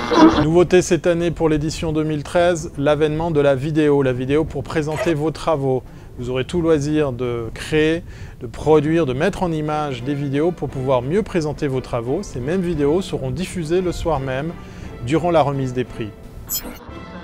Nouveauté cette année pour l'édition 2013, l'avènement de la vidéo pour présenter vos travaux. Vous aurez tout loisir de créer, de produire, de mettre en image des vidéos pour pouvoir mieux présenter vos travaux. Ces mêmes vidéos seront diffusées le soir même, durant la remise des prix.